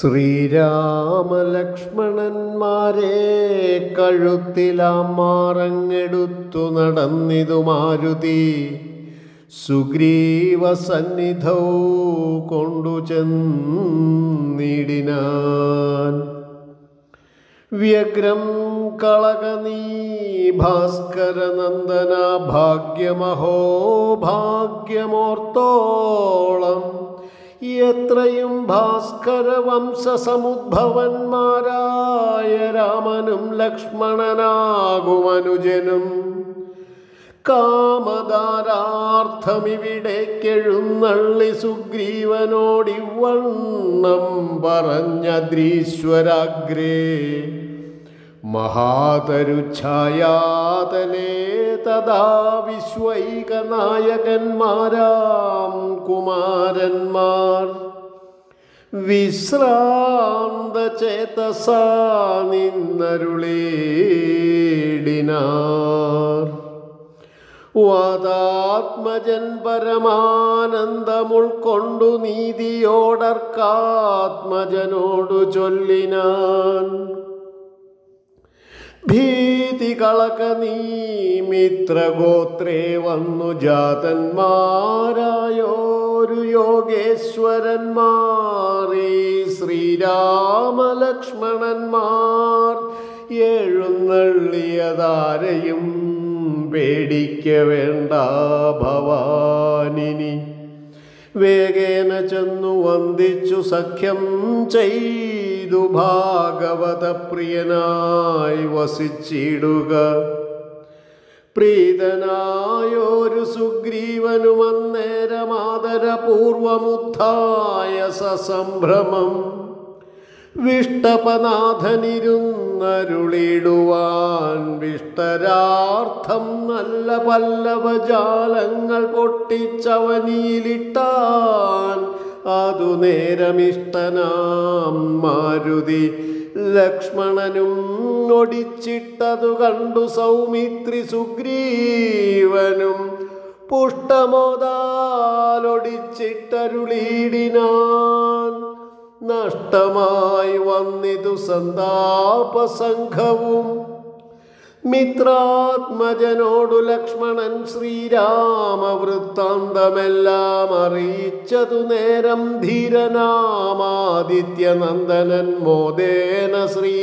ശ്രീരാമലക്ഷ്മണന്മാരെ കഴുത്തിലാമാറങ്ങെടുത്തു നടന്നിതു മാരുതി സുഗ്രീവസന്നിധൗ കൊണ്ടു ചെന്നിടിനാൻ. വ്യഗ്രം കളകനീ ഭാസ്കരനന്ദന ഭാഗ്യമഹോ ഭാഗ്യമോർത്തോളം എത്രയും ഭാസ്കര വംശസമുദ്ഭവന്മാരായ രാമനും ലക്ഷ്മണനാകുമനുജനും കാമദാരാർത്ഥമിവിടേക്കെഴുന്നള്ളി സുഗ്രീവനോടിവണ്ണം പറഞ്ഞദ്രീശ്വരാഗ്രേ മഹാതരുഛായാതലേ തഥാ വിശ്വൈകനായകന്മാരാം കുമാരന്മാർ വിശ്രാന്തചേതസാ നിന്നരുളേടിനാർ. വാദാത്മജൻ പരമാനന്ദമുൾക്കൊണ്ടു നീതിയോടർക്കാത്മജനോടു ചൊല്ലിനാൻ. ഭീതി കളകനീ മിത്രഗോത്രേ വന്നു ജാതന്മാരായോരു യോഗേശ്വരന്മാർ ഈ ശ്രീരാമലക്ഷ്മണന്മാർ എഴുന്നള്ളിയതാരെയും പേടിക്ക വേണ്ട ഭവാനിനി. വേഗേന ചെന്നു വന്ദിച്ചു സഖ്യം ചെയ്തു ഭാഗവത പ്രിയനായി വസിച്ചിടുക. പ്രീതനായൊരു സുഗ്രീവനുമന്നേരമാദരപൂർവമുദ്ധായ സസംഭ്രമം വിഷ്ടപനാഥനിരുന്നരുളിടുവാൻ വിഷ്ടരാർത്ഥം നല്ല പല്ലവജാലങ്ങൾ പൊട്ടിച്ചവനിയിലിട്ടാൻ. അതു നേരമിഷ്ടനാം മാരുതി ലക്ഷ്മണനും ഒടിച്ചിട്ടതു കണ്ടു സൗമിത്രി സുഗ്രീവനും പുഷ്ടമോദാലൊടിച്ചിട്ടരുളിടിനാൻ. നഷ്ടമായി വന്നിതു സന്താപസംഘവും മിത്രാത്മജനോടു ലക്ഷ്മണൻ ശ്രീരാമവൃത്താന്തമെല്ലാം അറിയിച്ചതു നേരം ധീരനാമാദിത്യനന്ദനൻ മോദേന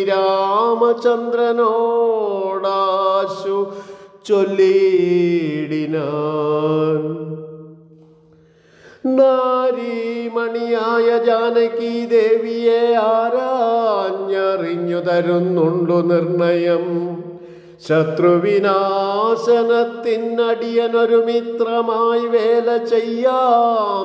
ശ്രീരാമചന്ദ്രനോടാശു ചൊല്ലിടിനാൻ. നാരീമണിയായ ജാനകി ദേവിയെ ആരാഞ്ഞറിഞ്ഞു തരുന്നുണ്ടു നിർണയം. ശത്രുവിനാശനത്തിനടിയനൊരു മിത്രമായി വേല ചെയ്യാം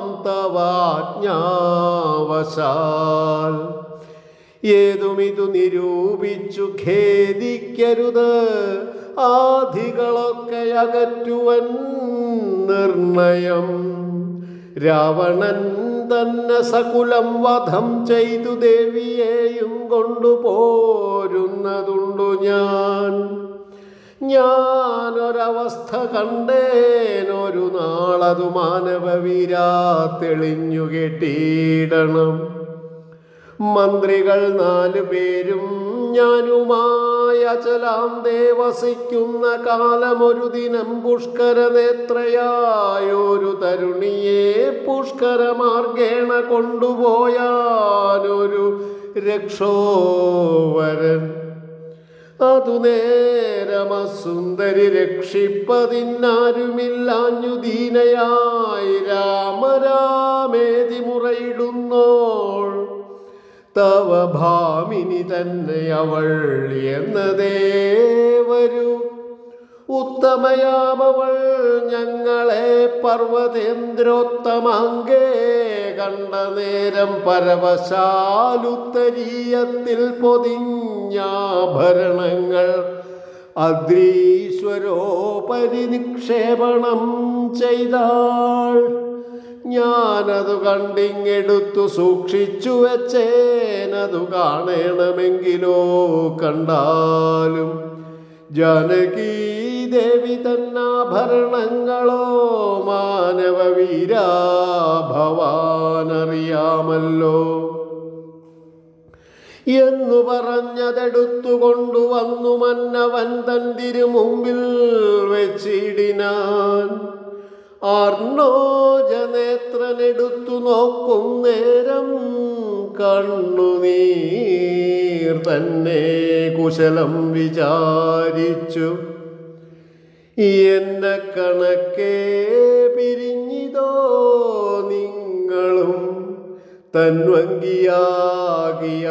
തവാജ്ഞാവശാൽ. ഏതുമിതു നിരൂപിച്ചു ഖേദിക്കരുത് ആധികളൊക്കെ അകറ്റുവൻ നിർണയം. രാവണൻ തന്നെ സകുലം വധം ചെയ്തു ദേവിയെയും കൊണ്ടുപോരുന്നതുണ്ടു ഞാനൊരവസ്ഥ കണ്ടേനൊരു നാളതു മാനവവീരാ തെളിഞ്ഞു കേട്ടിടണം. മന്ത്രികൾ 4 പേരും ഞാനുമായി അചലാന്തേ വസിക്കുന്ന കാലമൊരു ദിനം പുഷ്കരനേത്രയായൊരു തരുണിയെ പുഷ്കരമാർഗേണ കൊണ്ടുപോയാനൊരു രക്ഷോവരൻ. അതു നേരമസുന്ദരി രക്ഷിപ്പതിനാരുമില്ലാഞ്ഞു ദീനയായി രാമരാമേതി മുറയിടുന്നോൾ. തവ ഭാമിനി തന്നെ അവൾ എന്നതേ വരൂ. ഉത്തമയാമവൾ ഞങ്ങളെ പർവ്വതേന്ദ്രോത്തമാങ്കേ കണ്ട നേരം പരവശാലുത്തരീയത്തിൽ പൊതിഞ്ഞാഭരണങ്ങൾ അദ്രീശ്വരോപരിനിക്ഷേപണം ചെയ്താൾ. ഞാനതു കണ്ടിങ്ങെടുത്തു സൂക്ഷിച്ചു വെച്ചേനതു കാണണമെങ്കിലോ കണ്ടാലും. ജാനകീ ദേവി തന്നാഭരണങ്ങളോ മാനവവീരാ ഭവാനറിയാമല്ലോ. എന്നു പറഞ്ഞതെടുത്തുകൊണ്ടുവന്നു മന്നവൻ തൻ തിരുമുമ്പിൽ വെച്ചിടിനാൻ. ആർണോജനേത്രനെടുത്തു നോക്കും നേരം കണ്ണുനീർ തന്നെ കുശലം വിചാരിച്ചു. എന്നെ കണക്കേ പിരിഞ്ഞിതോ നിങ്ങളും തൻവങ്കിയാകിയ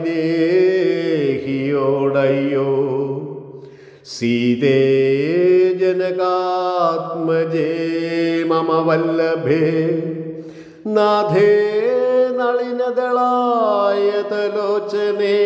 വൈദേഹിയോടയ്യോ. സീതേ ജനകാത്മജേ മമ വല്ലഭേ നാഥേ നളിനദളായ തലോചനേ.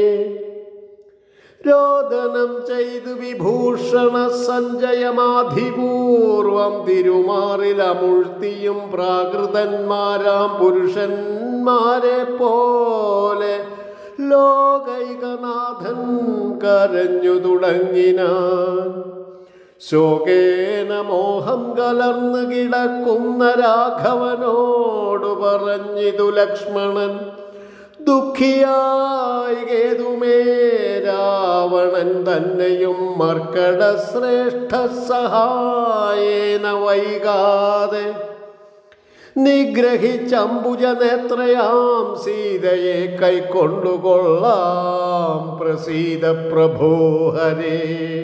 രോദനം ചെയ്തു വിഭൂഷണ സഞ്ജയമാധിപൂർവം തിരുമാറിലമുഴ്ത്തിയും പ്രാകൃതന്മാരാം പുരുഷന്മാരെ പോലെ ലോകൈകനാഥൻ കരഞ്ഞു തുടങ്ങിനാൻ. ശോകേന മോഹം കലർന്നു കിടക്കുന്ന രാഘവനോടു പറഞ്ഞിതു ലക്ഷ്മണൻ. ദുഃഖിയായി കേതുമേ രാവണൻ തന്നെയും മർക്കട ശ്രേഷ്ഠ സഹായേന വൈകാതെ നിഗ്രഹിച്ചംബുജനേത്രയാം സീതയെ കൈക്കൊണ്ടുകൊള്ളാം. പ്രസീത പ്രഭോ ഹരേ.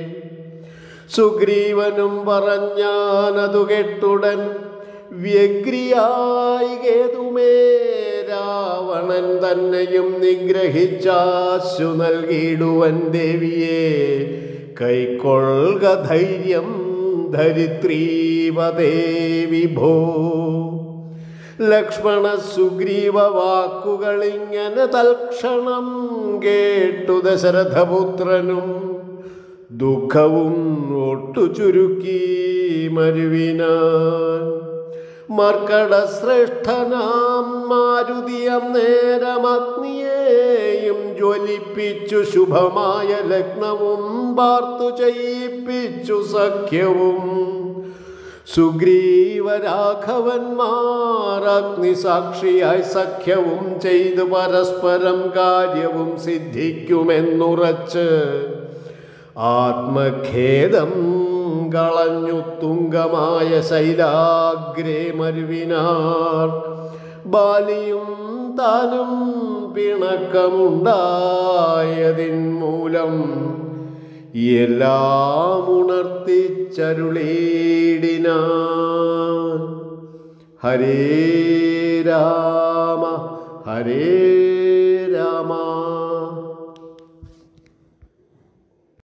സുഗ്രീവനും പറഞ്ഞാനതു കേട്ടുടൻ വ്യഗ്രിയായി കേതുമേ രാവണൻ തന്നെയും നിഗ്രഹിച്ചാശു നൽകിയിടുവൻ ദേവിയെ കൈക്കൊള്ളുക ധൈര്യം ധരിത്രീപദേ വിഭോ. ലക്ഷ്മണ സുഗ്രീവ വാക്കുകളിങ്ങനെ തൽക്ഷണം കേട്ടു ദശരഥപുത്രനും ദുഃഖവും ഒട്ടു ചുരുക്കി മരുവിനാൻ. മർക്കട ശ്രേഷ്ഠനാം മാരുതിയം നേരമഗ്നിയെയും ജ്വലിപ്പിച്ചു ശുഭമായ ലഗ്നവും പാർത്തു ചെയ്യിപ്പിച്ചു സഖ്യവും. സുഗ്രീവരാഘവന്മാർ അഗ്നിസാക്ഷിയായി സഖ്യവും ചെയ്തു പരസ്പരം കാര്യവും സിദ്ധിക്കുമെന്നുറച്ച് ആത്മഖേദം കളഞ്ഞു തുങ്കമായ ശൈലാഗ്രേ മരുവിനാർ. ബാലിയും താനും പിണക്കമുണ്ടായതിൻ മൂലം എല്ലാം ഉണർത്തിച്ചരുളീടിനാൻ. ഹരേ രാമ ഹരേ രാമ